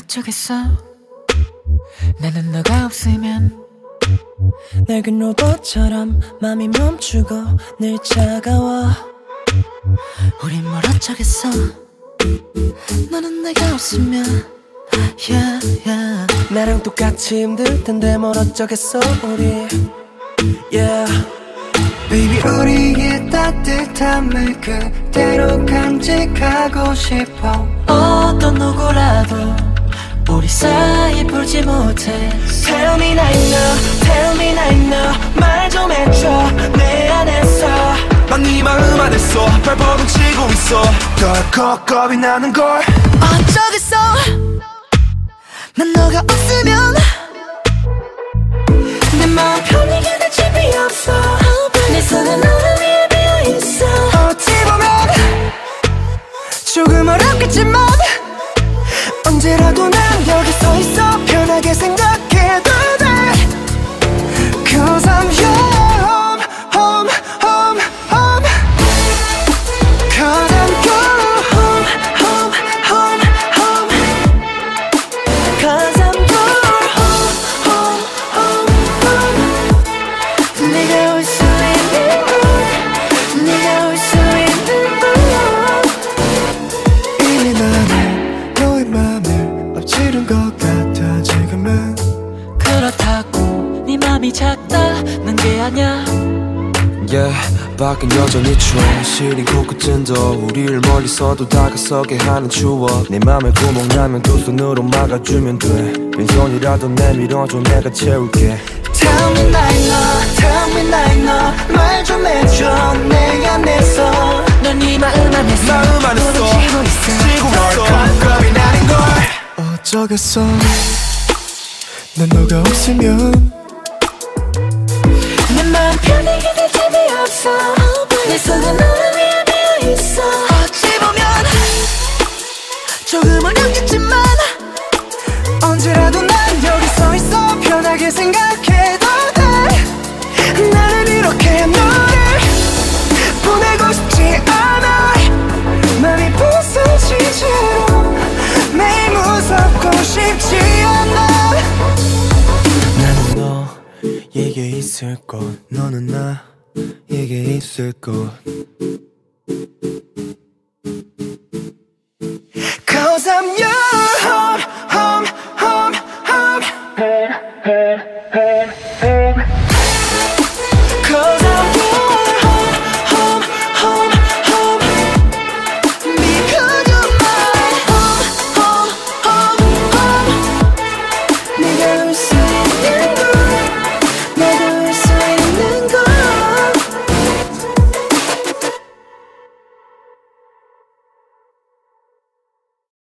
어쩌겠어. 나는 너가 없으면 낡은 로봇처럼 맘이 멈추고 늘 차가워. 우린 뭘 어쩌겠어. 너는 내가 없으면 yeah, yeah. 나랑 똑같이 힘들 텐데 뭘 어쩌겠어 우리 yeah. Baby 우리의 따뜻함을 그대로 간직하고 싶어. 어떤 누구라도 우리 사이 풀지 못해. Tell me now, tell me now 말 좀 해줘 내 안에서 난 네 마음 안에서 발버둥 치고 있어. 덜컥 겁이 나는 걸 어쩌겠어. 난 너가 없으면 내 마음 편하게 될 집이 없어. 내 손은 너를 위해 비어있어. 어찌 보면 조금 어렵겠지만 언제라도 난 여기 서 있어. 편하게 생각해도 돼. Cause I'm your home, home, home, home. Cause I'm your home, home, home, home. Cause I'm your home, home, home, home. 네가 올 수 있는 곳, 네가 올 수 있는 곳. 이미 나는 너의 맘을 엎치른 것 같아 지금은. 그렇다고 네 맘이 작다는 게 아냐. Yeah, 밖은 여전히 추워. 시린 코끝은도 우리를 멀리서도 다가서게 하는 추억. 내 맘에 구멍 나면 두 손으로 막아주면 돼. 빈손이라도 내밀어줘 내가 채울게. Tell me now 말 좀 해줘 내 안에서. 넌 네 마음 안에서 마음 안에서 부딪히고 있어. 지고 있어. 겁이 나는 걸 어쩌겠어. 난 너가 없으면 내 마음 편하게 될 집이 없어. 내 손은 너를 위해 비어있어. 어찌 보면 조금 어렵겠지만 언제라도 난 여기 서 있어. 편하게 생각해도 돼. 나는 이렇게 너를 보내고 싶지 않아. 맘이 부서진 채로 매일 무섭고 싶지 않아. 나는 너에게 있을 것, 너는 나에게 있을 것. Cause I'm